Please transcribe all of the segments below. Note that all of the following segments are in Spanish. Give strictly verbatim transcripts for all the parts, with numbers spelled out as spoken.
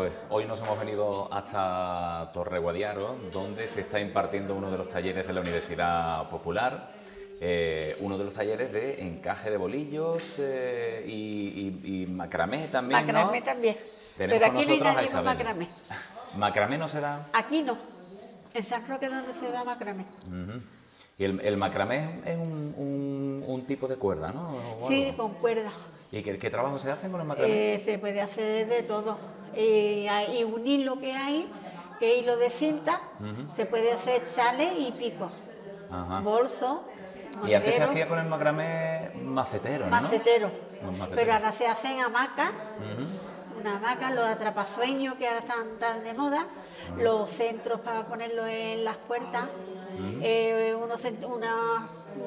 pues hoy nos hemos venido hasta Torre Guadiaro, donde se está impartiendo uno de los talleres de la Universidad Popular, eh, uno de los talleres de encaje de bolillos eh, y, y, y macramé también, Macramé ¿no? también. Tenemos Pero con aquí no hay nosotros a nadie con Isabel. macramé. ¿Macramé no se da? Aquí no. En San Roque es donde se da macramé. Uh-huh. Y el, el macramé es un, un, un tipo de cuerda, ¿no? ¿O Sí, algo? con cuerda. ¿Y qué, qué trabajo se hace con el macramé? Eh, se puede hacer de todo. Y hay un hilo que hay, que es hilo de cinta, uh-huh. Se puede hacer chales y picos. Ajá. Bolso. Y antes se hacía con el macramé macetero, ¿no? Macetero. Macetero. Pero ahora se hacen hamacas. Uh-huh. Una hamaca, los atrapasueños que ahora están tan de moda, uh-huh. Los centros para ponerlo en las puertas, uh-huh. eh, unos, una,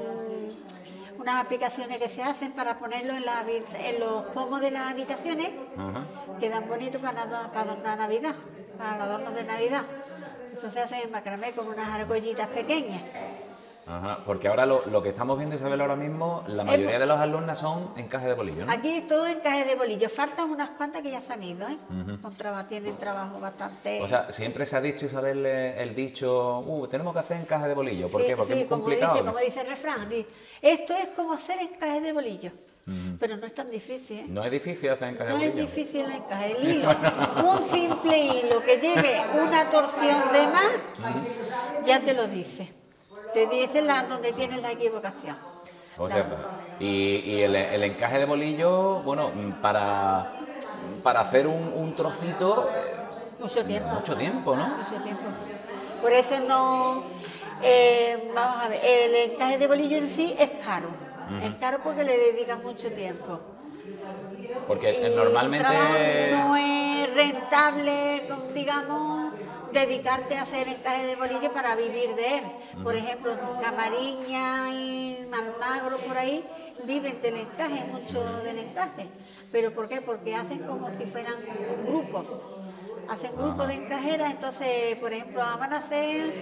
um, unas aplicaciones que se hacen para ponerlo en, la, en los pomos de las habitaciones, uh-huh. Quedan bonitos para, para adornar Navidad, para los adornos de Navidad. Eso se hace en macramé con unas argollitas pequeñas. Ajá, porque ahora lo, lo que estamos viendo, Isabel, ahora mismo, la mayoría de los alumnas son encaje de bolillo, ¿no? Aquí es todo encaje de bolillo, faltan unas cuantas que ya se han ido, ¿eh? Uh-huh. Con traba, tienen trabajo bastante... O sea, siempre se ha dicho, Isabel, el dicho, uh, tenemos que hacer encaje de bolillo, ¿por sí, qué? Porque sí, es muy complicado. Dice, como dice el refrán, esto es como hacer encaje de bolillo. Uh-huh. Pero no es tan difícil, ¿eh? No es difícil hacer encaje no de bolillo. No es difícil el encaje, el hilo. Un simple hilo que lleve una torsión de más, uh-huh. Ya te lo dice. Te dicen la, donde tienes la equivocación. O sea, y, y el, el encaje de bolillo, bueno, para, para hacer un, un trocito... Mucho tiempo. Mucho tiempo, ¿no? Mucho tiempo. Por eso no... Eh, vamos a ver, el encaje de bolillo en sí es caro. Uh-huh. Es caro porque le dedican mucho tiempo. Porque y normalmente... No es rentable, digamos... dedicarte a hacer encaje de bolillo para vivir de él. Uh-huh. Por ejemplo, Camariña y Malmagro, por ahí, viven del encaje, mucho del encaje. ¿Pero por qué? Porque hacen como si fueran grupos. Hacen grupos uh-huh. de encajeras, entonces, por ejemplo, van a hacer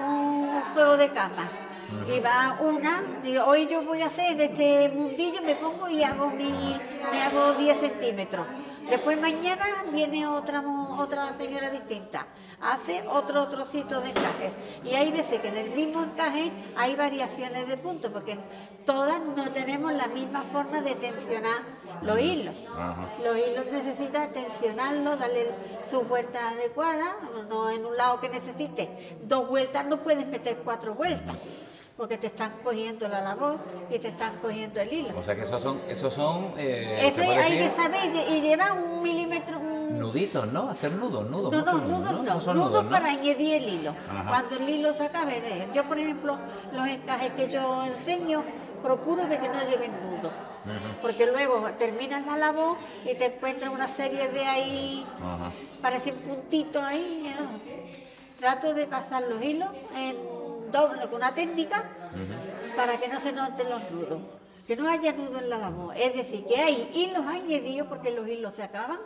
un juego de cama. Uh-huh. Y va una, digo, hoy yo voy a hacer este mundillo, me pongo y hago mi, me hago diez centímetros. Después mañana viene otra, otra señora distinta, hace otro trocito de encaje. Y hay veces que en el mismo encaje hay variaciones de puntos, porque todas no tenemos la misma forma de tensionar los hilos. Uh-huh. Los hilos necesitan tensionarlos, darle su vuelta adecuada, no en un lado que necesite dos vueltas, no puedes meter cuatro vueltas. Porque te están cogiendo la labor y te están cogiendo el hilo. O sea que esos son... Esos son eh, Eso hay que saber y lleva un milímetro... Un... Nuditos, ¿no? Hacer nudos, nudos. No, no, nudos, nudos no. no, no son nudos, nudos, ¿no? Para añadir el hilo. Ajá. Cuando el hilo se acabe de él. Yo, por ejemplo, los encajes que yo enseño, procuro de que no lleven nudos. Uh-huh. Porque luego terminas la labor y te encuentras una serie de ahí... Uh-huh. Parecen puntitos ahí. ¿no? Trato de pasar los hilos en... doble con una técnica uh-huh. Para que no se noten los nudos, que no haya nudos en la labor, es decir, que hay hilos añadidos porque los hilos se acaban,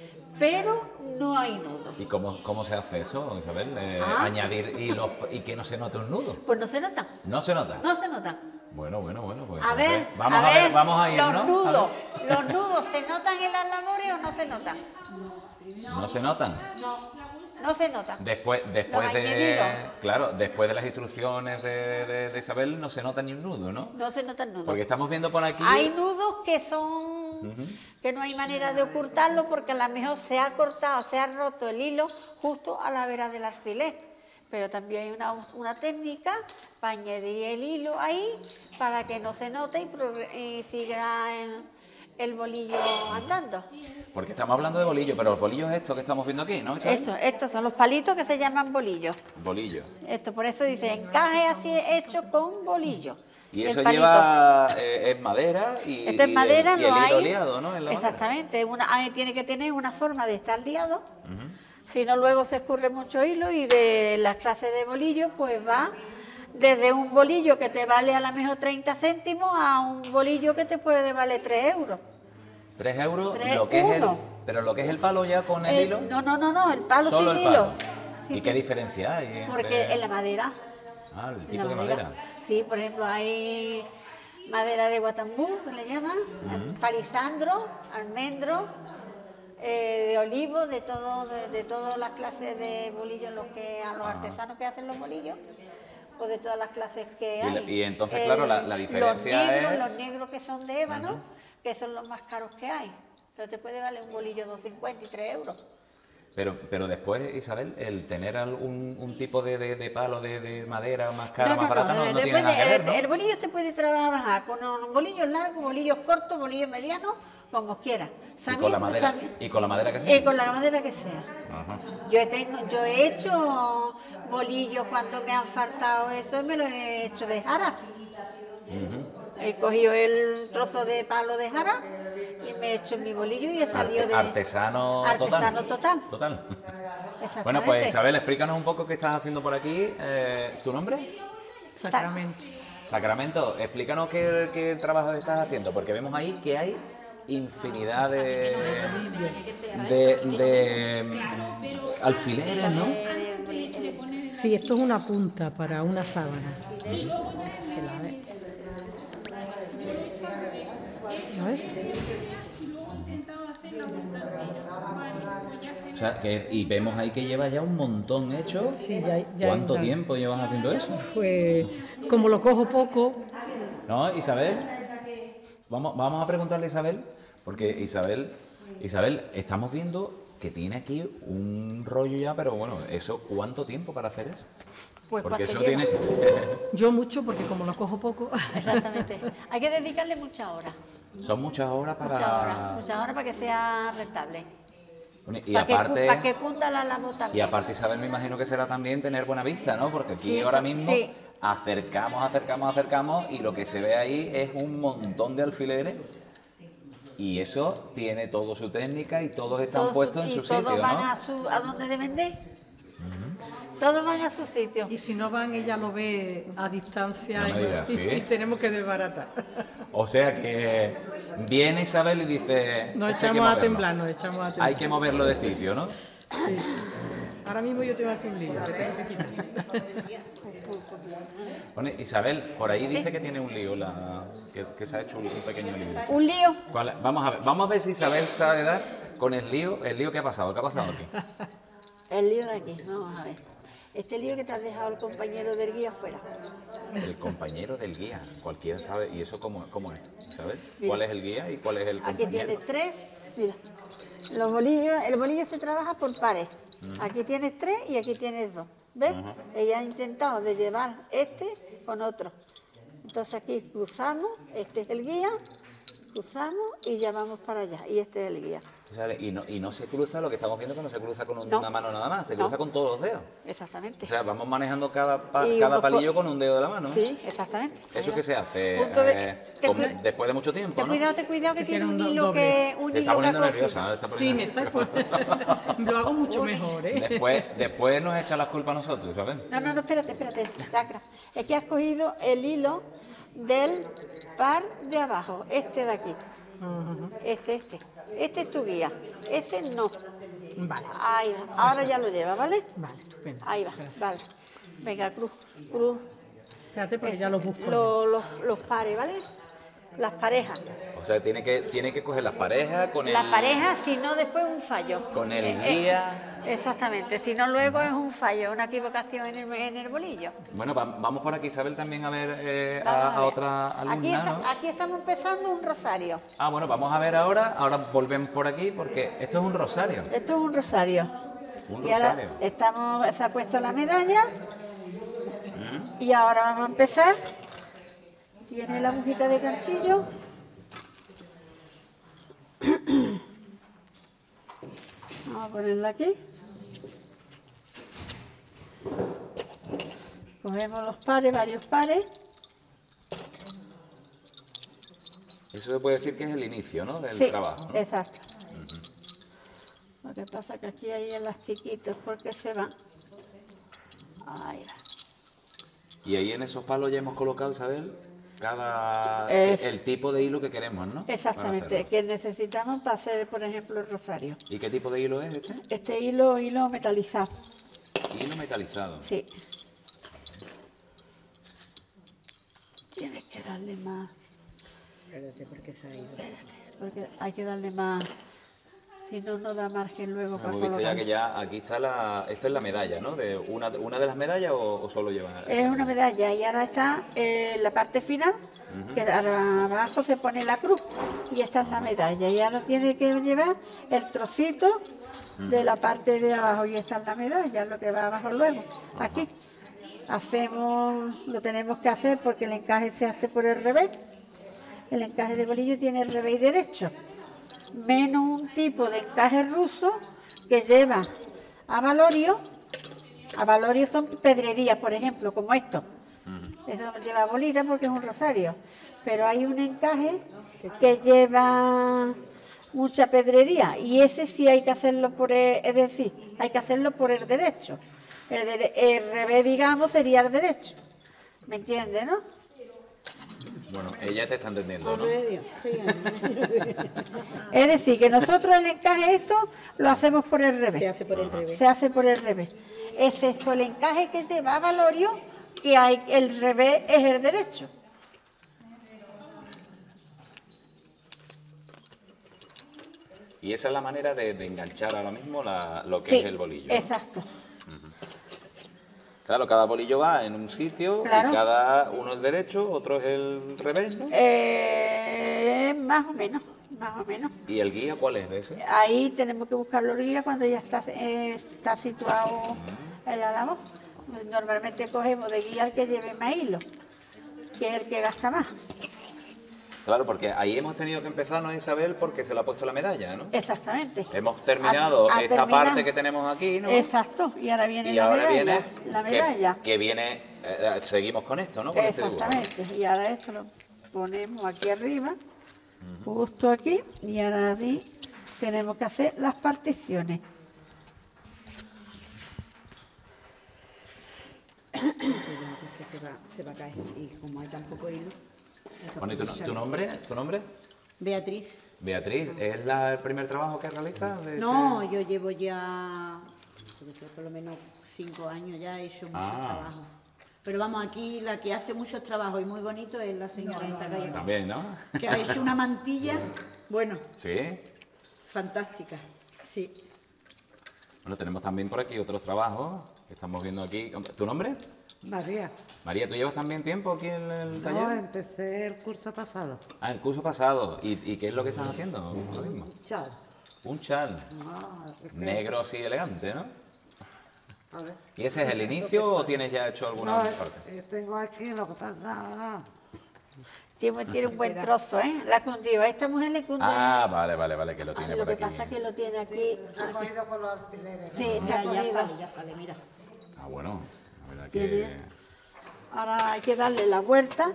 pero no hay nudos. ¿Y cómo, cómo se hace eso, Isabel? Eh, ah. Añadir hilos y que no se note un nudo. Pues no se nota. ¿No se nota? No se nota. Bueno, bueno, bueno. Pues a ver, vamos a, a ver, ver, vamos a ir, los ¿no? Nudos, ¿Los nudos se notan en las labores o no se notan? ¿No, ¿No se notan? No. No se nota. Después, después de, claro, después de las instrucciones de, de, de Isabel no se nota ni un nudo, ¿no? No se nota el nudo. Porque estamos viendo por aquí... Hay nudos que son, uh-huh. que no hay manera de ocultarlo porque a lo mejor se ha cortado, se ha roto el hilo justo a la vera del alfiler. Pero también hay una, una técnica para añadir el hilo ahí para que no se note y, y siga el, el bolillo andando. Porque estamos hablando de bolillo, pero los bolillos estos que estamos viendo aquí, ¿no? Eso, estos son los palitos que se llaman bolillos. Bolillos. Esto, por eso dice encaje así hecho con bolillo. Y eso lleva eh, es madera y, Esto es madera, y el, no y el hilo hay, liado, ¿no? En la exactamente, una, tiene que tener una forma de estar liado, uh-huh. Si no luego se escurre mucho hilo y de las clases de bolillo pues va desde un bolillo que te vale a lo mejor treinta céntimos a un bolillo que te puede valer tres euros. ¿Tres euros? Tres, lo que es el, pero lo que es el palo ya con el, el hilo. No, no, no, no, el palo solo sin el palo. hilo. Sí, ¿Y sí. qué diferencia hay? Entre... Porque en la madera. Ah, el tipo de madera. madera. Sí, por ejemplo, hay madera de Guatambú, que le llaman, uh-huh. Palisandro, almendro, eh, de olivo, de todo, de, de todas las clases de bolillos, los que a los artesanos que hacen los bolillos, o de todas las clases que Y, hay. la- y entonces, El- claro, la, la diferencia los negros, es... los negros que son de ébano, que son los más caros que hay. Pero te puede valer un bolillo dos cincuenta y tres euros. Pero, pero después, Isabel, el tener algún un tipo de, de, de palo de, de madera más cara, más barata, no, no tiene Después nada de- que ver, el, ¿no? el bolillo se puede trabajar con un bolillos largos, bolillos cortos, bolillos medianos, como quiera. Y con la madera, Sabiendo- y con la madera que sea. Y con la madera que sea. Ajá. Yo, tengo, yo he hecho bolillos cuando me han faltado eso, me lo he hecho de jara. He cogido el trozo de palo de jara y me he hecho mi bolillo y he salido Arte- de... artesano, Artesano total. Total. Exactamente. Bueno, pues Isabel, explícanos un poco qué estás haciendo por aquí. Eh, ¿Tu nombre? Sacramento. Sacramento, explícanos qué, qué trabajo estás haciendo, porque vemos ahí que hay infinidad de, de, de, mm, alfileres, ¿no? Sí, esto es una punta para una sábana. Se la ve. A ver. O sea, que, y vemos ahí que lleva ya un montón hecho. Sí, ya, ya ¿Cuánto hay una- tiempo llevas haciendo eso? Pues como lo cojo poco, ¿No, Isabel? Vamos, vamos a preguntarle a Isabel, porque Isabel, Isabel, estamos viendo que tiene aquí un rollo ya, pero bueno, eso, ¿cuánto tiempo para hacer eso? Pues Porque ¿cuánto eso tiene lleva? que ser... yo mucho porque como lo cojo poco. Exactamente. Hay que dedicarle muchas horas. Son muchas horas para... Muchas horas. Muchas horas para que sea rentable. Bueno, Y para, que, aparte, cu- para que cunda la labor y también. aparte, Isabel, me imagino que será también tener buena vista, ¿no? Porque aquí Sí, ahora sí, mismo sí. acercamos, acercamos, acercamos y lo que se ve ahí es un montón de alfileres y eso tiene toda su técnica y todos están Todos puestos en y su todos sitio, van ¿no? a, su, a donde deben de ir. Todos van a su sitio. Y si no van, ella lo ve a distancia No me y- digas, y, ¿sí? y tenemos que desbaratar. O sea que viene Isabel y dice... Nos "Esto hay que echamos a moverlo". temblar, nos echamos a temblar. Hay que moverlo de sitio, ¿no? Sí. Ahora mismo yo tengo aquí un lío que tengo que quitar. Bueno, Isabel, por ahí dice que tiene un lío, la, que, que se ha hecho un, un pequeño lío. Un lío. ¿Cuál- Vamos a ver, vamos a ver si Isabel sabe dar con el lío, el lío que ha pasado, ¿qué ha pasado aquí? El lío de aquí. Vamos a ver. Este lío que te has dejado el compañero del guía afuera. El compañero del guía, cualquiera sabe, ¿y eso cómo, cómo es? ¿Sabes? Mira. ¿Cuál es el guía y cuál es el Aquí compañero? tienes tres. Mira. Los bolillos, el bolillo se trabaja por pares. Aquí tienes tres y aquí tienes dos. ¿Ves? Ella ha intentado de llevar este con otro. Entonces aquí cruzamos, este es el guía, cruzamos y ya vamos para allá. Y este es el guía. O sea, y, no, y no se cruza, lo que estamos viendo que no se cruza con un- No. una mano nada más, se No. cruza con todos los dedos. Exactamente. O sea, vamos manejando cada, pa- Y cada uno po- palillo con un dedo de la mano. ¿no? Sí, exactamente. ¿Eso Mira. qué se hace? Punto de- eh, te con- cuida- después de mucho tiempo, Ten ¿no? cuidado, ten cuidado que, Que tiene tiene un un do- hilo que... Un Te está hilo poniendo que nerviosa, cortito. ¿no? Te está Sí, me poniendo- está poniendo. Lo hago mucho mejor, ¿eh? Después, después nos echa las culpas a nosotros, ¿sabes? No, no, no, espérate, espérate, Sacra. Es que has cogido el hilo del par de abajo, este de aquí. Este, este. Este es tu guía. Este no. Vale, Ahí va. Ahora ya lo lleva, ¿vale? vale, estupendo. Ahí va, vale. Venga, cruz, cruz. Espérate porque ya lo busco. Lo- los, los pares, ¿vale? Las parejas. O sea, tiene que, tiene que coger las parejas con el... Las parejas, si no, después un fallo. Con el Eh, eh, guía. Exactamente, si no, luego es un fallo, una equivocación en el, en el bolillo. Bueno, va- vamos por aquí, Isabel, también a ver eh, Vamos a, a a ver. otra Aquí, alumna, está- ¿no? aquí estamos empezando un rosario. Ah, bueno, vamos a ver ahora. Ahora volvemos por aquí porque esto es un rosario. Esto es un rosario. Un Y ahora rosario. estamos, se ha puesto la medalla. Y ahora vamos a empezar. Tiene la agujita de ganchillo. Vamos a ponerla aquí. Cogemos los pares, varios pares. Eso se puede decir que es el inicio, ¿no? Del Sí, trabajo, ¿no? exacto. Lo que pasa es que aquí hay elastiquitos porque se van. Ahí va. Y ahí en esos palos ya hemos colocado, Isabel, cada Es- el tipo de hilo que queremos, ¿no? Para Exactamente, hacerlo. que necesitamos para hacer, por ejemplo, el rosario. ¿Y qué tipo de hilo es este? Este hilo, hilo metalizado, Hilo metalizado. sí. Tienes que darle más, Espérate porque se ha ido. porque hay que darle más. si no, no da margen luego para Hemos visto ya colocar. que ya aquí está la... Esto es la medalla, ¿no? De una, una de las medallas o, o solo lleva... Es una medalla y ahora está eh, la parte final, que abajo se pone la cruz y esta es la medalla. Y ahora tiene que llevar el trocito de la parte de abajo y esta es la medalla, lo que va abajo luego, aquí. Hacemos, lo tenemos que hacer porque el encaje se hace por el revés. El encaje de bolillo tiene el revés derecho, menos un tipo de encaje ruso que lleva a valorio. A valorio son pedrerías, por ejemplo, como esto. Eso lleva bolita porque es un rosario. Pero hay un encaje que lleva mucha pedrería y ese sí hay que hacerlo por el, es decir, hay que hacerlo por el derecho. El, dere- el revés, digamos, sería el derecho. ¿Me entiendes, no? Bueno, ella te está entendiendo, ¿no? Es decir, que nosotros el encaje esto lo hacemos por el revés. Se hace por el revés. Se hace por el revés. Excepto el encaje que lleva a valorio, que hay, el revés es el derecho. Y esa es la manera de, de enganchar ahora mismo la- lo que Sí, es el bolillo, ¿no? exacto. Claro, cada bolillo va en un sitio Claro. y cada uno es derecho, otro es el revés, ¿no? Eh, más o menos, más o menos. ¿Y el guía cuál es de ese? Ahí tenemos que buscar los guías cuando ya está, eh, está situado el álamo. Normalmente cogemos de guía el que lleve más hilo, que es el que gasta más. Claro, porque ahí hemos tenido que empezar, ¿no, Isabel? Porque se le ha puesto la medalla, ¿no? Exactamente. Hemos terminado Ha- ha esta terminado. parte que tenemos aquí, ¿no? Exacto, y ahora viene Y la ahora medalla. viene la que- medalla. Que, viene, eh, seguimos con esto, ¿no? Con este dibujo. Exactamente. Y ahora esto lo ponemos aquí arriba, justo aquí, y ahora aquí tenemos que hacer las particiones. Que se va, se va a caer. Y como hay tan poco hilo. Bueno, ¿y tu, tu nombre? ¿Tu nombre? Beatriz. Beatriz, ¿es la- el primer trabajo que realizas? de No, este- yo llevo ya, puede ser por lo menos cinco años ya, he hecho mucho Ah. trabajo. Pero vamos, aquí la que hace muchos trabajos y muy bonito es la señora esta que hay aquí, También, ¿no? que ha hecho una mantilla, bueno, Sí. fantástica. Sí. Bueno, tenemos también por aquí otros trabajos que estamos viendo aquí. ¿Tu nombre? María, María, ¿tú llevas también tiempo aquí en el no, taller? empecé el curso pasado. Ah, el curso pasado. ¿Y, y qué es lo que estás haciendo ahora mismo? Chao. Un chal. Ah, es que- Negro así elegante, ¿no? A ver. ¿Y ese es el inicio o tienes ya hecho alguna No, parte? eh, tengo aquí lo que pasa. Tiene, tiene un buen trozo, ¿eh? La cundió. A esta mujer le cundió. Ah, vale, vale, vale, que lo tiene lo por que aquí. pasa es que lo tiene aquí. Está cogido con los alfileres. Sí, está Ya, ya cogido. sale, ya sale, mira. Ah, bueno, la verdad Tiene- que... Ahora hay que darle la vuelta.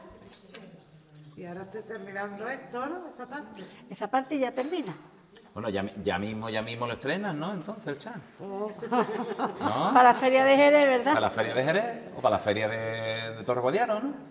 Y ahora estoy terminando esto, ¿no? Esta parte. Esa parte ya termina. Bueno, ya, mi- ya mismo, ya mismo lo estrenan, ¿no? Entonces, el chan. Oh. ¿No? Para la feria de Jerez, ¿verdad? ¿Para la feria de Jerez o para la feria de, de Torre Guadiaro, no?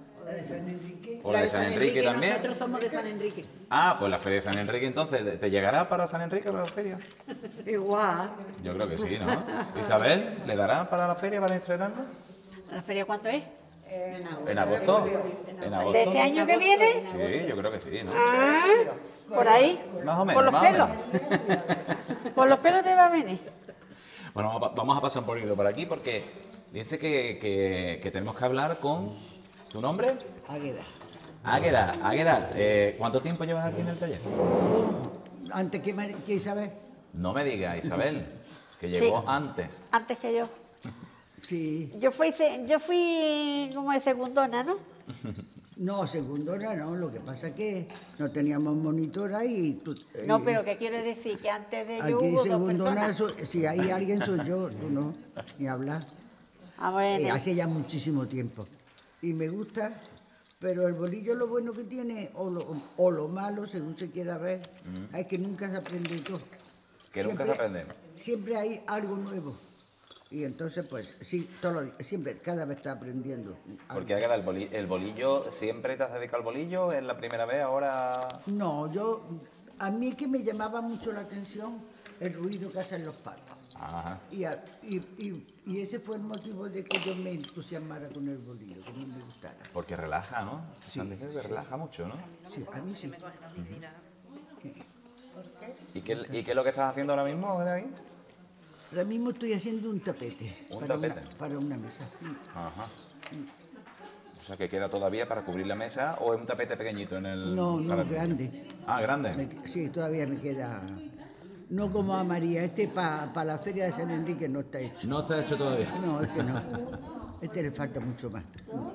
O la de San Enrique también. Nosotros somos de San Enrique. Ah, pues la feria de San Enrique entonces, ¿te llegará para San Enrique para la feria? Igual. Yo creo que sí, ¿no? Isabel, ¿le dará para la feria para estrenarlo? ¿La feria cuánto es? ¿En agosto? ¿En agosto? ¿De este año que viene? Sí, yo creo que sí, ¿no? Ah, por ahí. Más o menos, Por los más o pelos. menos. Por los pelos te va a venir. Bueno, vamos a- vamos a pasar un poquito por aquí porque dice que, que- que tenemos que hablar con... ¿Tu nombre? Águeda. Águeda. Águeda, eh, ¿cuánto tiempo llevas aquí en el taller? Antes que, Mar- que Isabel. No me digas, Isabel, que llegó Sí. antes. Antes que yo. Sí. Yo fui, se- yo fui como de segundona, ¿no? No, segundora no. Lo que pasa es que no teníamos monitora y tú. No, eh, pero ¿qué quiero decir? Que antes de yo Aquí hubo dos segundona, personas. soy- si hay alguien soy yo, tú no, ni hablar. Ah, Eh, bueno. hace ya muchísimo tiempo. Y me gusta, pero el bolillo lo bueno que tiene, o lo, o lo malo, según se quiera ver, es que nunca se aprende todo. Que nunca se aprende. Siempre hay algo nuevo. Y entonces, pues, sí, todo lo- siempre, cada vez está aprendiendo. Porque Águeda, el, boli- el bolillo, ¿siempre te has dedicado al bolillo? ¿Es la primera vez? ¿Ahora...? No, yo, a mí que me llamaba mucho la atención el ruido que hacen los palos. Ajá. Y, a- y, y- y ese fue el motivo de que yo me entusiasmara con el bolillo, que a mí me gustara. Porque relaja, ¿no? Sí. Que relaja mucho, ¿no? Sí, a mí sí. ¿Y qué, ¿Y qué es lo que estás haciendo ahora mismo, David? Ahora mismo estoy haciendo un tapete. ¿Un para tapete? Una, para una mesa. Ajá. O sea, que queda todavía para cubrir la mesa, ¿o es un tapete pequeñito en el...? No, no, para el- grande. Ah, grande. Me- sí, todavía me queda... No como a María, este para la feria de San Enrique no está hecho. No está hecho todavía. No, este no. Este le falta mucho más.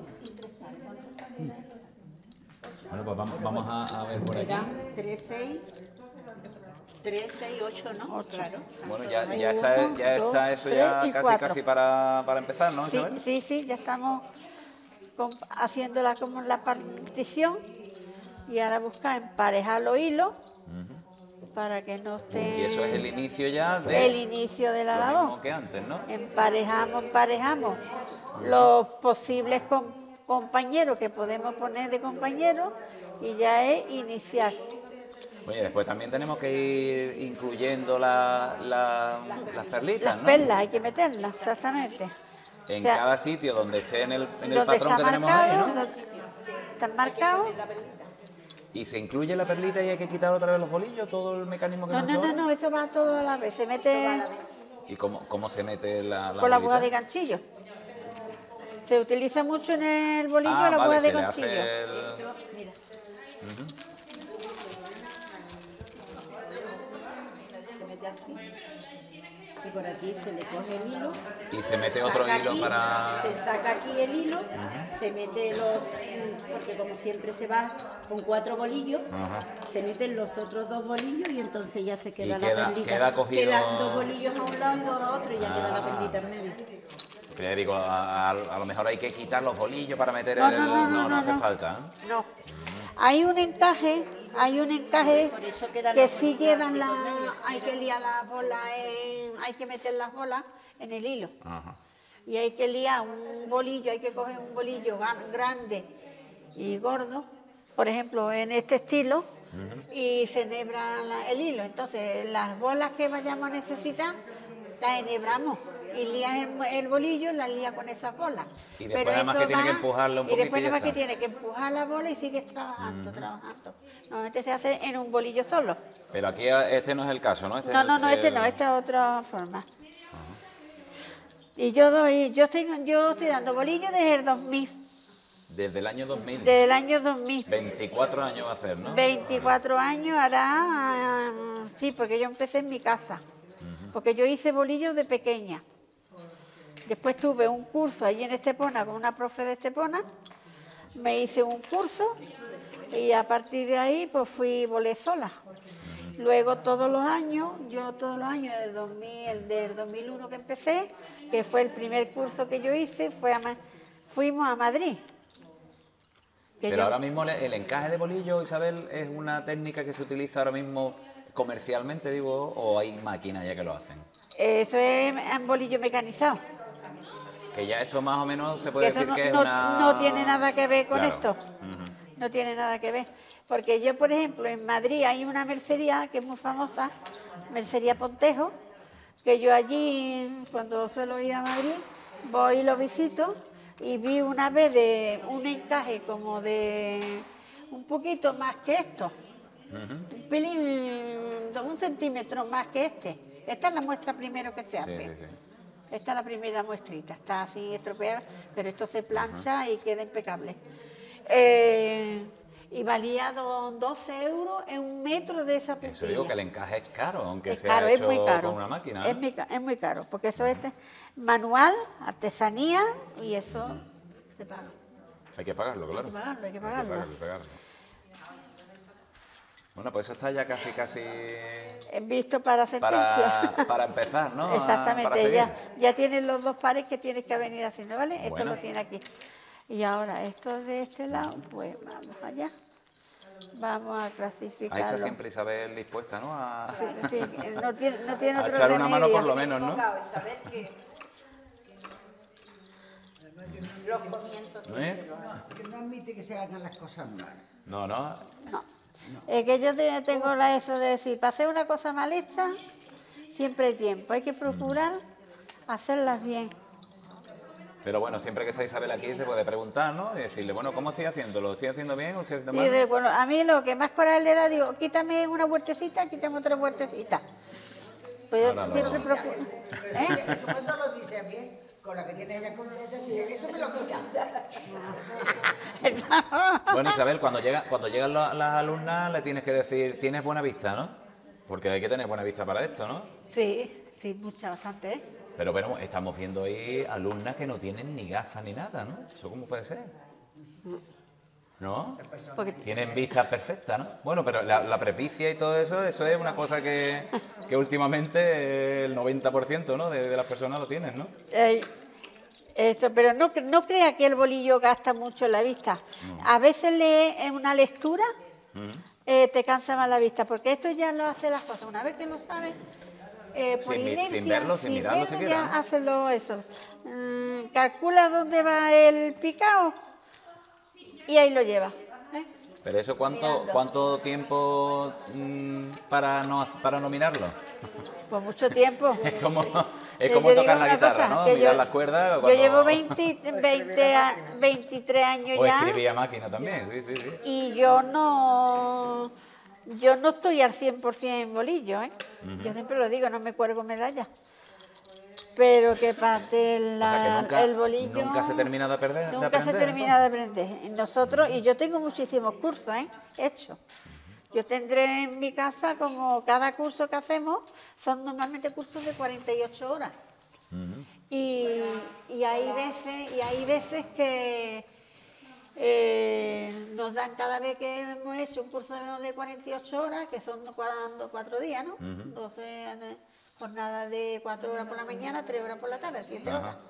Bueno, pues vamos, vamos a, a ver por aquí. tres, seis, tres, seis, ocho, ¿no? Claro. Bueno, ya, ya está, ya está eso ya tres y casi cuatro. casi para, para empezar, ¿no, Sí, Isabel? sí, sí, ya estamos con- haciéndola como la partición y ahora buscar emparejar los hilos para que no esté Y eso es el inicio ya de el inicio de la lo labor. mismo que antes, ¿no? Emparejamos, emparejamos los posibles com- compañeros que podemos poner de compañeros y ya es iniciar. Oye, después también tenemos que ir incluyendo la- la- las perlitas, Las ¿no? perlas hay que meterlas, exactamente. En O sea, cada sitio donde esté en el, en el donde patrón está que tenemos ahí, marcado, ¿no? donde están marcados. Y se incluye la perlita y hay que quitar otra vez los bolillos, todo el mecanismo que No, hemos no, hecho no, ahora. no, eso va todo a la vez. Se mete ¿Y cómo, cómo se mete la, la con la bolita? aguja de ganchillo. Se utiliza mucho en el bolillo Ah, la vale, aguja de se le ganchillo. hace el... Mira. Se mete así. Y por aquí se le coge el hilo. Y se mete saca otro hilo aquí, para... Se saca aquí el hilo, se mete los... Porque como siempre se va con cuatro bolillos, Ajá. se meten los otros dos bolillos y entonces ya se queda, Y queda- la perlita. queda cogido- Quedan dos bolillos a un lado y dos a otro y ya queda la perlita en medio. Pero ya digo, a, a- a lo mejor hay que quitar los bolillos para meter No, el... no, no, no, no, hace no. falta, ¿eh? No. Hay un encaje, hay un encaje que sí llevan la... Hay que liar las bolas, en- hay que meter las bolas en el hilo. Ajá. Y hay que liar un bolillo, hay que coger un bolillo gan- grande y gordo, por ejemplo, en este estilo, y se enhebra la- el hilo. Entonces, las bolas que vayamos a necesitar, las enhebramos. Y lías el, el bolillo, las lías con esas bolas. Y después nada más que tiene que empujarla un Y poquito después y ya nada más que está. tiene que empujar la bola y sigues trabajando, trabajando. Normalmente se hace en un bolillo solo. Pero aquí este no es el caso, ¿no? Este No, es no, el- no, este el- no, esta es otra forma. Y yo doy, yo estoy, yo estoy dando bolillos desde el dos mil, Desde el año dos mil. desde el año dos mil. veinticuatro años va a ser, ¿no? veinticuatro años hará, sí, porque yo empecé en mi casa, porque yo hice bolillos de pequeña. Después tuve un curso allí en Estepona con una profe de Estepona, me hice un curso y a partir de ahí pues fui volé sola. Luego todos los años, yo todos los años del dos mil, del dos mil uno que empecé, que fue el primer curso que yo hice, fue a Ma- fuimos a Madrid. Que Pero yo- ahora mismo le- el encaje de bolillo, Isabel, ¿es una técnica que se utiliza ahora mismo comercialmente, digo, o hay máquinas ya que lo hacen? Eso es en bolillo mecanizado. Que ya esto más o menos se Que puede eso decir no, que es no- una... no tiene nada que ver con Claro. esto. Ujú. No tiene nada que ver. Porque yo, por ejemplo, en Madrid hay una mercería que es muy famosa, Mercería Pontejo, que yo allí, cuando suelo ir a Madrid, voy y lo visito y vi una vez de un encaje como de un poquito más que esto, un pelín, de un centímetro más que este. Esta es la muestra primero que se Sí, hace. sí, sí. Esta es la primera muestrita, está así estropeada, pero esto se plancha y queda impecable. Eh, y valía do- doce euros en un metro de esa puntilla. Eso digo que el encaje es caro, aunque Es sea caro, es hecho muy caro. con una máquina. Es ¿no? muy, ca- es muy caro, porque eso es manual, artesanía, y eso se paga. Hay que pagarlo, claro. Hay que pagarlo, hay que Hay pagarlo. pagarlo, hay que pagarlo. Bueno, pues eso está ya casi, casi He visto para sentencia. para, para empezar, ¿no? A- Exactamente, para seguir. ya, ya tienes los dos pares que tienes que venir haciendo, ¿vale? Esto Bueno. lo tiene aquí. Y ahora, esto de este lado, pues vamos allá. Vamos a Ahí clasificarlo. está siempre Isabel dispuesta, ¿no? A, Sí, sí, no tiene, no tiene a otro echar una mano remedio. por lo menos, ¿no? Los comienzos. ¿Eh? Que no admite que se hagan las cosas mal. No, no. No. Es que yo te- tengo la eso de decir, para hacer una cosa mal hecha, siempre hay tiempo. Hay que procurar hacerlas bien. Pero bueno, siempre que está Isabel aquí se puede preguntar, ¿no? Y decirle, bueno, ¿cómo estoy haciendo? ¿Lo estoy haciendo bien o lo estoy haciendo Y mal? de, bueno, a mí lo que más coraje le da, digo, quítame una vueltecita, quítame otra vueltecita. Pues yo Ahora lo- siempre procuro. ¿Eh? Eso cuando lo dice bien, con la que tiene ella confianza, dice, eso me lo quita. Bueno, Isabel, cuando, llega, cuando llegan la- las alumnas le tienes que decir, tienes buena vista, ¿no? Porque hay que tener buena vista para esto, ¿no? Sí, sí, mucha, bastante, ¿eh? Pero bueno, estamos viendo ahí alumnas que no tienen ni gafas ni nada, ¿no? ¿Eso cómo puede ser? ¿No? Porque Tienen vista perfecta, ¿no? Bueno, pero la, la presbicia y todo eso, eso es una cosa que, que últimamente el noventa por ciento, ¿no? de, de las personas lo tienen, ¿no? Eh, eso, pero no, no crea que el bolillo gasta mucho en la vista. A veces lee en una lectura, eh, te cansa más la vista, porque esto ya lo hace las cosas. Una vez que lo sabes, eh, por Sin mi- inercia, sin verlo, sin mirarlo verlo, siquiera, ya ¿no? hacerlo eso. Mm, calcula dónde va el picado y ahí lo lleva. ¿eh? Pero eso, ¿cuánto, Mirando. cuánto tiempo mm, para, no, hac- para no mirarlo? Por mucho tiempo. Es como, es Que como yo tocar digo la una guitarra, cosa, ¿no? que Mirar yo- las cuerdas. Yo cuando- llevo veinte, veinte a- veintitrés años O ya escribir a máquina también, sí, sí, sí. y yo no yo no estoy al cien por ciento en bolillo, ¿eh? Yo siempre lo digo, no me cuelgo medalla. Pero que para el, O sea, que nunca, el bolillo... nunca se termina de, perder, de Nunca aprender. se termina de aprender. Nosotros, y yo tengo muchísimos cursos, ¿eh? Hechos. Yo tendré en mi casa, como cada curso que hacemos, son normalmente cursos de cuarenta y ocho horas. y, y hay veces, y hay veces que eh, nos dan cada vez que hemos hecho un curso de cuarenta y ocho horas, que son cuatro, cuatro días, ¿no? Entonces, jornada de cuatro horas por la mañana, tres horas por la tarde, siete Ajá. horas.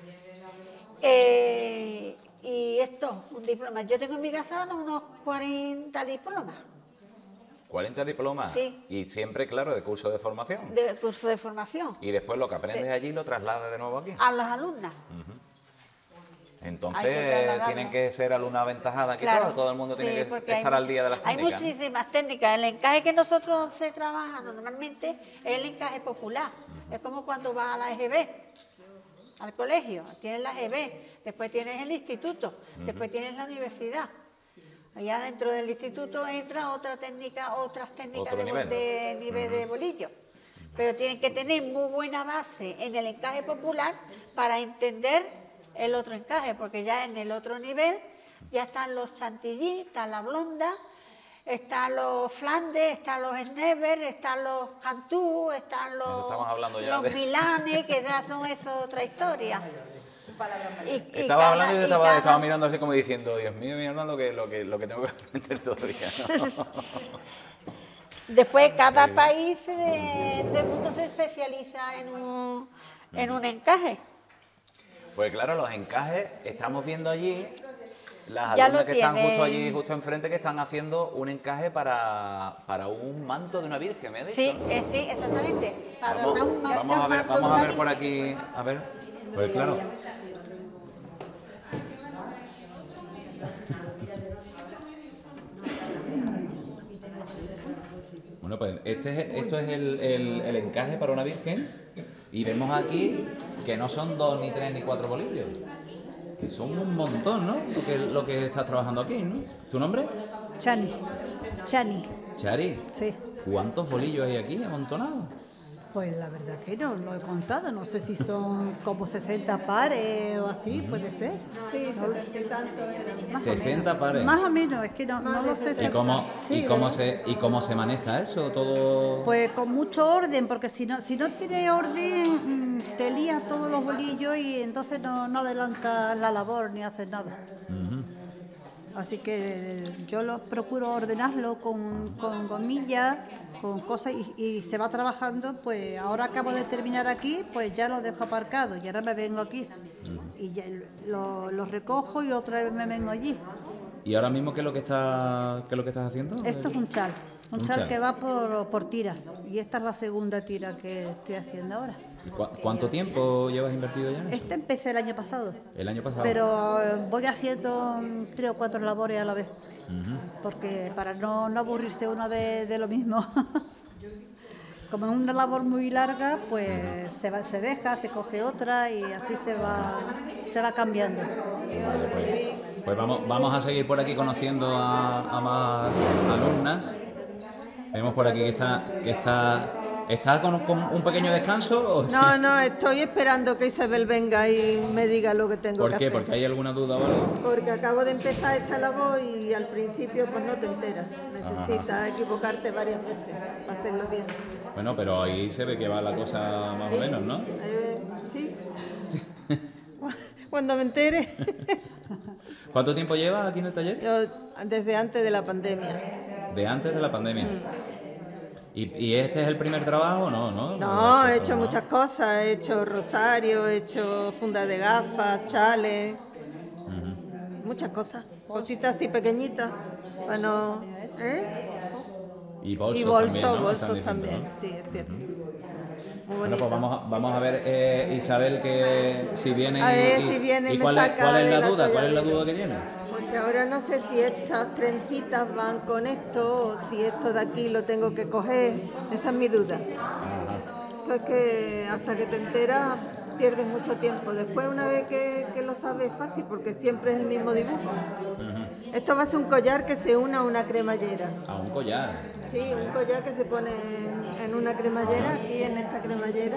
Eh, y esto, un diploma. Yo tengo en mi casa unos cuarenta diplomas cuarenta diplomas. Sí. Y siempre, claro, de curso de formación. de curso de formación Y después lo que aprendes allí lo trasladas de nuevo aquí. a los alumnas. Entonces, Hay que trasladarlo. tienen que ser alumnas aventajadas aquí Claro, todas. Todo el mundo tiene sí, que porque hay estar al much- día de las técnicas. Hay muchísimas técnicas. El encaje que nosotros se trabaja normalmente es el encaje popular. Es como cuando vas a la E G B, al colegio. Tienes la E G B, después tienes el instituto, después tienes la universidad. Allá dentro del instituto entra otra técnica, otras técnicas Otro de, nivel. de nivel de bolillo. Pero tienen que tener muy buena base en el encaje popular para entender el otro encaje, porque ya en el otro nivel ya están los chantilly, está la blonda, están los flandes, están los snever, están los cantú, están Eso los, estamos hablando ya los de- milanes, que ya son eso otra historia. Y- y Estaba cada- hablando y yo y estaba, cada- estaba mirando así como diciendo, Dios mío, mi hermano, lo que, lo que, lo que tengo que aprender todavía, ¿no? Después cada país de- del mundo se especializa en un, en un encaje. Pues claro, los encajes, estamos viendo allí las Ya alumnas lo que están justo tienen. allí, justo enfrente, que están haciendo un encaje para, para un manto de una virgen, ¿me ha dicho? Sí, eh, sí, exactamente. Para Vamos, adornar un manto, vamos a ver, manto vamos de a una ver por virgen. aquí, a ver, pues claro. Bueno, pues este es, esto es el, el- el encaje para una virgen y vemos aquí que no son dos, ni tres, ni cuatro bolillos, que son un montón, ¿no? Lo que, lo que estás trabajando aquí, ¿no? ¿Tu nombre? Chani, Chani, Chari. sí. ¿Cuántos bolillos hay aquí amontonados? Pues la verdad que no lo he contado, no sé si son como sesenta pares o así, puede ser. Sí, setenta y tanto eran. Más o sesenta menos. pares. Más o menos, es que no, no lo sé. ¿Y cómo, Sí, y, cómo ¿verdad? se, ¿Y cómo se maneja eso? Todo. Pues con mucho orden, porque si no, si no tiene orden, mm, te lías todos los bolillos y entonces no, no adelantas la labor ni haces nada. Así que yo lo procuro ordenarlo con, con gomillas, con cosas y, y se va trabajando. Pues ahora acabo de terminar aquí, pues ya lo dejo aparcado y ahora me vengo aquí y ya lo, lo recojo y otra vez me vengo allí. ¿Y ahora mismo qué es lo que está, qué es lo que estás haciendo? Esto es un chal, un, Un chal, chal. que va por, por tiras y esta es la segunda tira que estoy haciendo ahora. ¿Y cua- ¿Cuánto tiempo llevas invertido ya en eso? Este empecé el año pasado, El año pasado. pero eh, voy haciendo mm, tres o cuatro labores a la vez, porque para no, no aburrirse uno de, de lo mismo. Como es una labor muy larga, pues se, va, se deja, se coge otra y así se va se va cambiando. Vale, pues, pues vamos, vamos a seguir por aquí conociendo a, a más alumnas. Vemos por aquí que está, que está, ¿está con, con un pequeño descanso? ¿O? No, no, estoy esperando que Isabel venga y me diga lo que tengo ¿Por que qué? hacer. ¿Porque hay alguna duda o algo? Porque acabo de empezar esta labor y al principio pues no te enteras. Necesitas equivocarte varias veces para hacerlo bien. Bueno, pero ahí se ve que va la cosa más o menos, ¿no? Eh, sí. Cuando me entere. ¿Cuánto tiempo llevas aquí en el taller? Yo, desde antes de la pandemia. De antes de la pandemia. ¿Y, y este es el primer trabajo o no? No, No, he hecho ¿no? muchas cosas. He hecho rosario, he hecho funda de gafas, chales. Muchas cosas. Cositas así pequeñitas. Bueno, ¿eh? Y bolsos Y bolsos, también, ¿no? bolsos Están diciendo, también. ¿no? Sí, es cierto. Muy Bueno, bonito. pues vamos a, vamos a ver, eh, Isabel, que si viene... A ver y, si viene y y me cuál, es, saca ¿cuál es de la la duda? ¿Cuál es la colladera. duda que tiene? Porque ahora no sé si estas trencitas van con esto o si esto de aquí lo tengo que coger. Esa es mi duda. Esto es que hasta que te enteras pierdes mucho tiempo. Después, una vez que, que lo sabes, es fácil porque siempre es el mismo dibujo. Esto va a ser un collar que se une a una cremallera. A un collar. Sí, un collar que se pone en, en una cremallera, aquí en esta cremallera.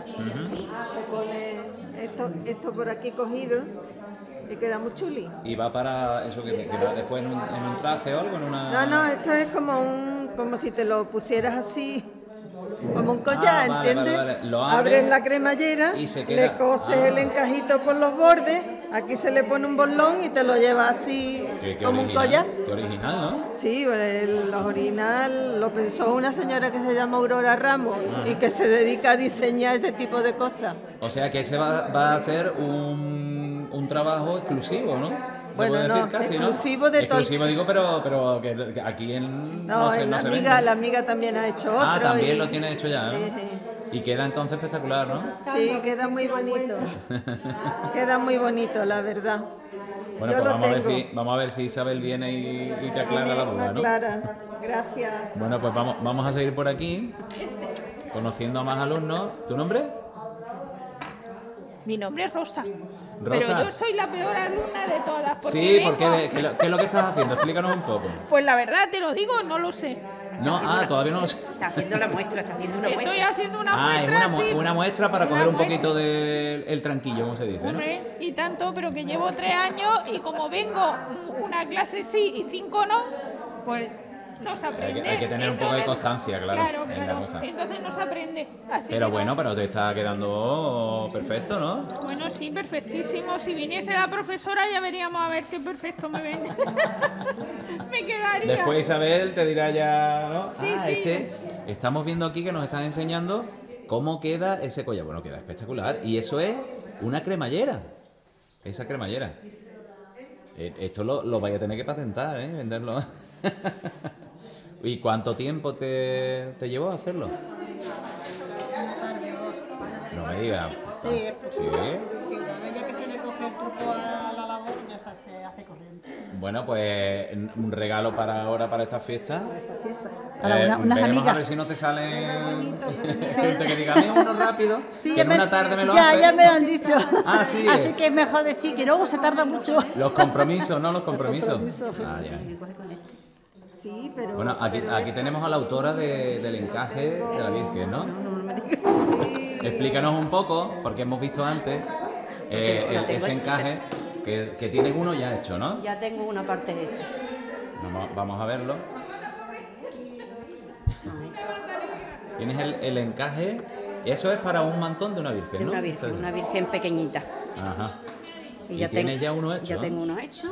Se pone esto, esto por aquí cogido y queda muy chuli. ¿Y va para eso que, que va después en un, en un traje o algo? En una... No, no, esto es como un, como si te lo pusieras así, como un collar, Ah, vale, ¿entiendes? vale, vale. Lo Abres abres la cremallera, y se queda- le coses Ah. el encajito por los bordes, aquí se le pone un bolón y te lo llevas así Qué- qué como un original, collar. Qué original, ¿no? Sí, el, los original lo pensó una señora que se llama Aurora Ramos y que se dedica a diseñar ese tipo de cosas. O sea que ese va, va a ser un, un trabajo exclusivo, ¿no? Se Bueno, puede no, decir casi, exclusivo de todo- Exclusivo digo, pero, pero que, que aquí en... No, se, la, se amiga, vende. la amiga también ha hecho otro. Ah, también y- lo tiene hecho ya, ¿no? Sí, sí. Y queda entonces espectacular, ¿no? Sí, queda muy bonito. Queda muy bonito, la verdad. Bueno, Yo pues lo vamos a, ver tengo. si, vamos a ver si Isabel viene y, y te Y aclara me- la me duda, ¿no? aclara. Gracias. Bueno, pues vamos, vamos a seguir por aquí, conociendo a más alumnos. ¿Tu nombre? Mi nombre es Rosa. Rosa. Pero yo soy la peor alumna de todas. Porque Sí, vengo- porque ¿qué, lo- qué es lo que estás haciendo? Explícanos un poco. Pues la verdad, te lo digo, no lo sé. No, ah, todavía no lo sé. Está haciendo la muestra, está haciendo una Estoy muestra. haciendo una Ah, es muestra. una, mu- sí. una muestra para Una coger un muestra. poquito del el tranquillo, como se dice, ¿no? Hombre, y tanto, pero que llevo tres años y como vengo una clase sí y cinco no, pues no se aprende. Hay que- hay que tener un poco de constancia, claro, Claro, en la claro. cosa. Entonces no se aprende. Así Pero que bueno, no. pero te está quedando perfecto, ¿no? Bueno, sí, perfectísimo. Si viniese la profesora ya veríamos a ver qué perfecto me ven. Me quedaría. Después Isabel te dirá ya, ¿no? Sí, ah, sí. este, estamos viendo aquí que nos están enseñando cómo queda ese collar. Bueno, queda espectacular. Y eso es una cremallera. Esa cremallera. Eh, Esto lo, lo vais a tener que patentar, ¿eh? Venderlo. ¿Y cuánto tiempo te, te llevó a hacerlo? No me digas. Sí, ¿Sí? sí, una vez ya que se le coge el truco a la labor, ya está, se hace corriente. Bueno, pues un regalo para ahora, para estas fiestas. Para Eh, una- unas veremos amigas. a ver si no te sale gente que diga, "Dame uno rápido, Sí, que en ya, una me, tarde me lo ya, haces". ya me lo han dicho. Ah, sí. Así que es mejor decir que no, se tarda mucho. Los compromisos, ¿no? Los compromisos. compromisos. Ah, ya. Sí, pero... Bueno, aquí, pero aquí tenemos a la autora de- del encaje de la Virgen, ¿no? Explícanos un poco, porque hemos visto antes eh, tengo- la el- tengo ese aquí. encaje que, que tienes uno ya hecho, ¿no? Ya tengo una parte hecha. Vamos, vamos a verlo. Tienes el, el encaje. Eso es para un mantón de una Virgen, De ¿no? una virgen, una virgen pequeñita. Ajá. Y, Y ya tienes tengo, ya uno hecho, Ya ¿no? tengo uno hecho.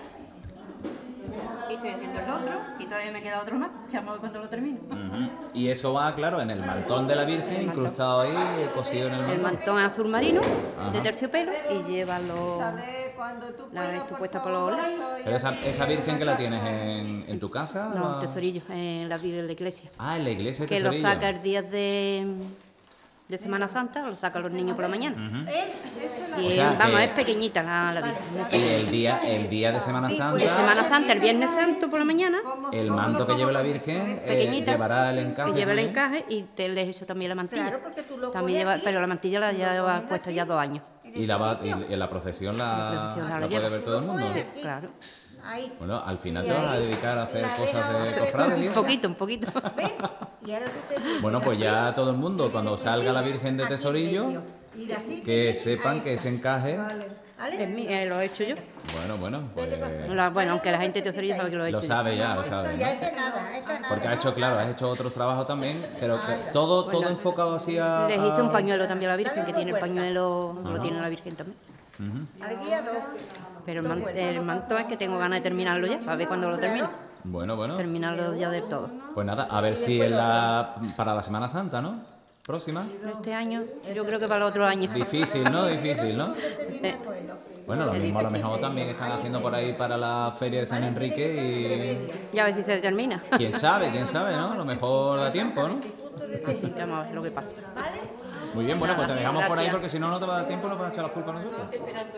Y estoy haciendo el otro. Y todavía me queda otro más. Que vamos a ver cuando lo termino. Ujú. Y eso va, claro, en el mantón de la Virgen, incrustado ahí, cosido en el El mantón. mantón azul marino Ajá. de terciopelo y lleva los, ¿Sabes cuando tú la puedas, esto por puesta por favor, los lados. estoy- Pero esa, esa Virgen que la tienes en, en tu casa. No, ¿la- tesorillos en la, en la iglesia. Ah, en la iglesia de Que lo Tesorillo. saca el día de, de Semana Santa, lo sacan los niños por la mañana. Y O sea, vamos, que- es pequeñita la, la Virgen. muy Y pequeñita. el día, el día de Semana Santa, De Semana Santa, el Viernes Santo por la mañana, el manto que lleve la Virgen eh, pequeñita, llevará el encaje. que lleva el también. encaje y te le he hecho también la mantilla. Claro, porque tú lo También pones lleva, aquí pero la mantilla la lleva puesta ya dos años. Y Y la, va- y, y la procesión la, La procesión la la lleva. puede ver todo el mundo. Sí, claro. Ahí. Bueno, al final Y te vas a ahí dedicar a hacer la cosas dejo- de cofrades y Un eso. poquito, un poquito. ¿Ves? Y ahora tú te metes Bueno, pues aquí, ya todo el mundo, cuando salga la Virgen de aquí en Tesorillo, medio. Y de aquí te que metes sepan ahí. que ese encaje... ¿Vale? Es mi- eh, lo he hecho yo. Bueno, bueno, pues... La- bueno, aunque la gente de Tesorillo sabe que lo he hecho Lo yo. sabe ya, lo sabe. Ya ¿no? ese nada, esto nada. Porque ha hecho, claro, has hecho otros trabajos también, pero que todo, todo enfocado así a... Les hice un a- pañuelo también a la Virgen, que tiene el pañuelo, lo tiene la Virgen también. Al guía dos. Pero el, man- el manto es que tengo ganas de terminarlo ya, a ver cuándo lo termino. Bueno, bueno. Terminarlo ya del todo. Pues nada, a ver si es la... para la Semana Santa, ¿no? Próxima. Este año, yo creo que para el otro año. Difícil, ¿no? Difícil, ¿no? Eh, Bueno, lo mismo a lo mejor también están haciendo por ahí para la Feria de San Enrique ya a ver si se termina. y... quién sabe, quién sabe, ¿no? A lo mejor da tiempo, ¿no? Vamos a ver lo que pasa. Muy bien, bueno, pues te dejamos por ahí Gracias. porque si no, no te va a dar tiempo, nos vas a echar las culpas a nosotros.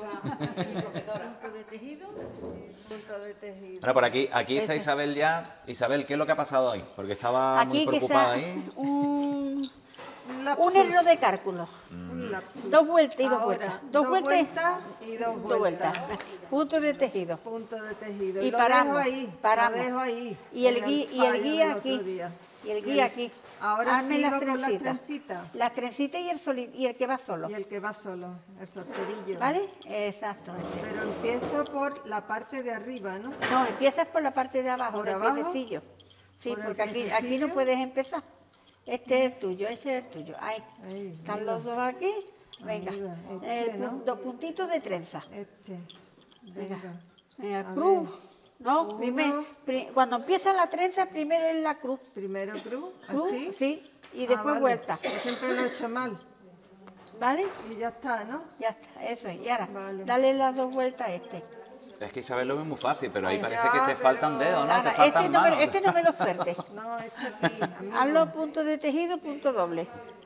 Punto de tejido. Punto de tejido. Bueno, por aquí, aquí está Isabel ya. Isabel, ¿qué es lo que ha pasado hoy? Porque estaba muy Aquí que preocupada sea ahí. un, Un lapsus. un error de cálculo. Un lapsus. Dos vueltas y dos Ahora, vueltas. Dos dos vueltas, vueltas y dos dos vueltas. vueltas. Punto de tejido. Punto de tejido. Y lo paramos, dejo ahí. paramos. Lo dejo ahí. Y el, en gui- y el fallo guía del otro aquí. día. Y el guía aquí. Ahora Hazme sigo las con las trencitas. trencitas. Las trencitas y el, soli- y el que va solo. Y el que va solo, el solterillo. ¿Vale? Exacto. Pero empiezo por la parte de arriba, ¿no? No, empiezas por la parte de abajo, ¿Por del abajo? piececillo. Sí, ¿Por el porque aquí, aquí piececillo? no puedes empezar. Este es el tuyo, ese es el tuyo. Ahí. Ahí, Están mira. los dos aquí. Venga. Arriba, este, Eh, pu- ¿no? Dos puntitos de trenza. Este. Venga. Venga. Venga, A cruz. ver. No, Uno. primer- pri- cuando empieza la trenza, primero es la cruz. Primero cruz, Cruz, así. sí. Y Ah, después vale. vuelta. Yo siempre lo he hecho mal. ¿Vale? Y ya está, ¿no? Ya está, eso es. Y ahora, Vale. dale las dos vueltas a este. Es que Isabel lo ve muy fácil, pero ahí parece ya, que te pero- faltan dedos, ¿no? Ahora, Te faltan este, no me, manos. este no me lo suerte. No, este aquí, amigo. Hazlo punto de tejido, punto doble.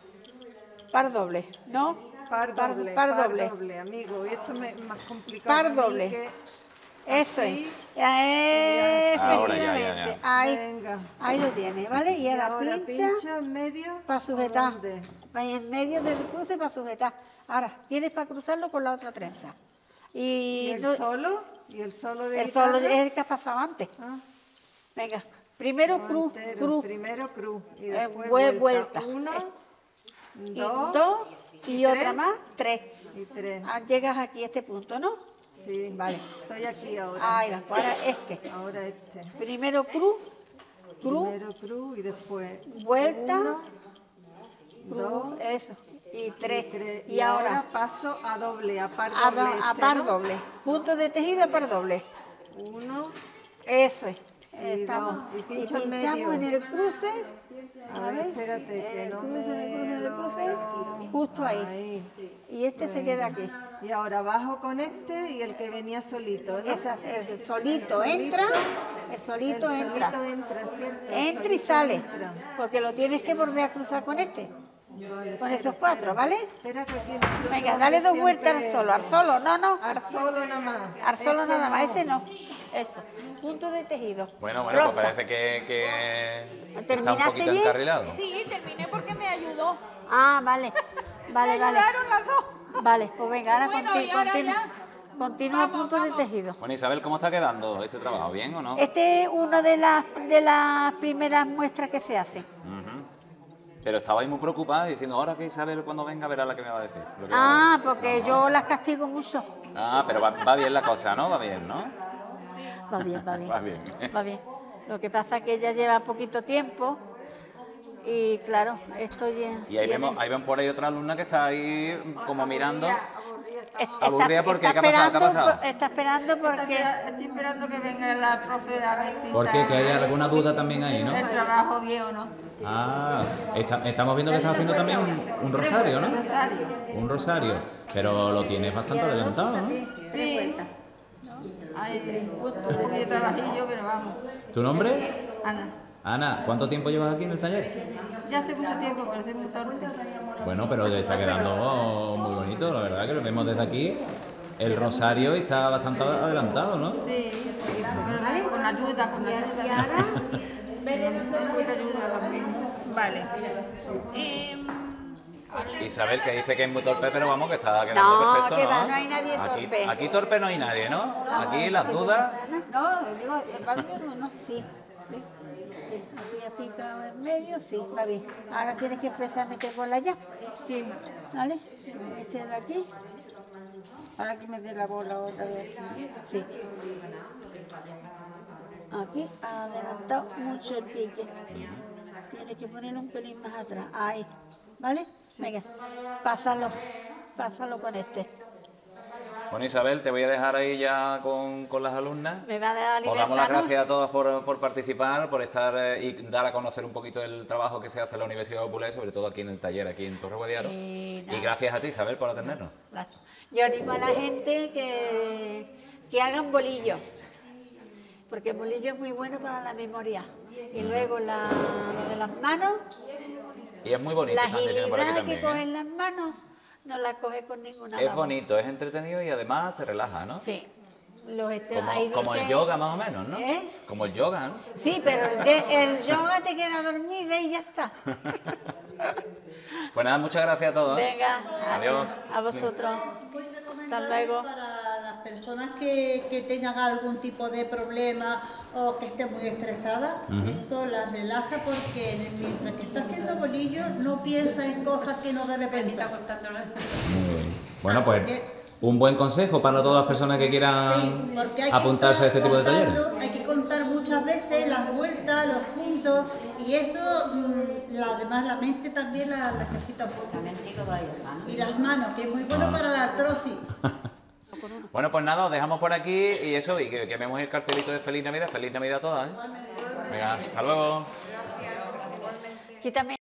Par doble, ¿no? Par Par- doble, par par, doble. doble, amigo. Y esto me- es más complicado. Par para mí doble. que- Eso así, es. Eh, Ahora ya, ya, ya. Efectivamente. Ahí, Venga. ahí lo tienes, ¿vale? Y Y ahora, ahora pincha pincha en medio. para sujetar. ¿Dónde? En medio del cruce para sujetar. Ahora, tienes para cruzarlo con la otra trenza. ¿Y Y, el no- solo? ¿Y el solo de el solo guitarra? es el que ha pasado antes. Ah, Venga, primero no cruz, entero. cruz. Primero cruz. Y Eh, después vue- vuelta. vuelta. Uno, Y dos, dos, y, y otra tres. más, tres. y tres. Ah, llegas aquí a este punto, ¿no? Sí, Vale. Estoy aquí ahora. Ahí va, ahora este. Ahora este. Primero cruz, cruz, Primero cruz y después vuelta, uno, cruz, dos, eso, y tres. tres. Y, ahora, paso a doble, a par a, doble. do- a este, par ¿no? doble. Punto de tejido a par doble. Uno, Eso es. Y Estamos. dos. Y Y pincho en pinchamos medio. en el cruce. a ver, espérate, que el no cruce, el cruce, me el lo... cruce, justo ahí. Ahí. Y este se queda aquí. Y ahora bajo con este y el que venía solito, ¿no? Esa- el solito solito. entra, el El solito solito entra. entra, ¿cierto? El Entra y solito sale. entra. Porque lo tienes que volver a cruzar con este. Vale, Con espera, esos cuatro, espera. ¿vale? Espera que aquí nosotros Venga, dale dos siempre- vueltas al solo, al solo, no, no, Al solo nada más. al solo Este nada más, no. ese no. Eso, punto de tejido. Bueno, bueno, pues Rosa. parece que, que está un ¿Terminaste poquito bien? encarrilado. Sí, terminé porque me ayudó. Ah, vale, vale, me vale. ayudaron las dos. Vale, pues venga, ahora Bueno, conti- y ahora continu- ya. continúa Vamos, punto de vamos. tejido. Bueno, Isabel, ¿cómo está quedando este trabajo? ¿Bien o no? Este es una de las, de las primeras muestras que se hacen. Ujú. Pero estabais muy preocupada diciendo, ahora que Isabel cuando venga verá la que me va a decir. lo que va a Ah, decir". porque yo las castigo mucho. Ah, pero va, va bien la cosa, ¿no? Va bien, ¿no? Va bien, va bien. Va bien. Va bien. Lo que pasa es que ella lleva poquito tiempo y claro, esto ya... Y ahí tiene- vemos, ahí vemos por ahí otra alumna que está ahí como mirando. Es- aburrida porque, está ¿qué ha pasado? ¿Qué ha esperando pasado? por- Está esperando porque... Estoy esperando que venga la profe a ver si ¿Por qué? está ¿Que hay alguna duda también ahí, no? el trabajo bien o no. Ah, está- estamos viendo que estás haciendo también un, un rosario, ¿no? Un rosario. Pero lo tienes bastante adelantado, ¿no? Sí. Hay un poquito de trabajillo, pero vamos. ¿Tu nombre? Ana, Ana, ¿cuánto tiempo llevas aquí en el taller? ya hace mucho tiempo, pero soy muy torpe. Bueno, pero te está quedando muy bonito, la verdad que lo vemos desde aquí. El rosario está bastante adelantado, ¿no? Sí, pero con ayuda, con ayuda. Con mucha ayuda también. Vale. Em, Isabel, que dice que es muy torpe, pero vamos, que está quedando No, perfecto, que ¿no? va, no hay nadie aquí, torpe. Aquí torpe no hay nadie, ¿no? Aquí las dudas... No, digo, va bien, no, sí. sí. Sí, aquí ha picado en medio, sí, va bien. Ahora tienes que empezar a meter bola ya. Sí. ¿Vale? Este de aquí. Ahora que meter la bola otra vez. Sí. Aquí ha adelantado mucho el pique. Tienes que ponerlo un pelín más atrás. Ahí. ¿Vale? Venga, pásalo. Pásalo con este. Bueno, Isabel, te voy a dejar ahí ya con, con las alumnas. Me va a dar Os libertad, damos las ¿no? gracias a todas por, por participar, por estar eh, y dar a conocer un poquito el trabajo que se hace en la Universidad Popular, y sobre todo aquí en el taller, aquí en Torre Guadiaro. Eh, y gracias a ti, Isabel, por atendernos. Gracias. Yo animo a la gente que, que hagan bolillos, porque el bolillo es muy bueno para la memoria. Y luego la, lo de las manos, Y es muy bonito la también, tiene por aquí agilidad que también, cogen ¿eh? las manos, no la coge con ninguna Es labor. bonito, es entretenido y además te relaja, ¿no? Sí. Los este- Como, hay como el veces- yoga más o menos, ¿no? ¿Eh? Como el yoga, ¿no? Sí, pero el, de- el yoga te queda dormida y ya está. Pues nada, muchas gracias a todos. ¿eh? Venga, Adiós. a vosotros. Hasta luego. Para las personas que, que tengan algún tipo de problema o que estén muy estresadas, Ujú. esto las relaja porque mientras que está haciendo bolillos no piensa en cosas que no debe pensar. Muy bien. Bueno, pues un buen consejo para todas las personas que quieran Sí, porque hay que apuntarse a este estar tipo de talleres. contando, hay que contar muchas veces las vueltas, los puntos, y eso, mm, la, además la mente también la, la ejercita un poco. Y las manos, que es muy bueno Ah. para la artrosis. Bueno, pues nada, os dejamos por aquí y eso, y que, que vemos el cartelito de Feliz Navidad. Feliz Navidad a todas, ¿eh? Venga, hasta luego. Quítame.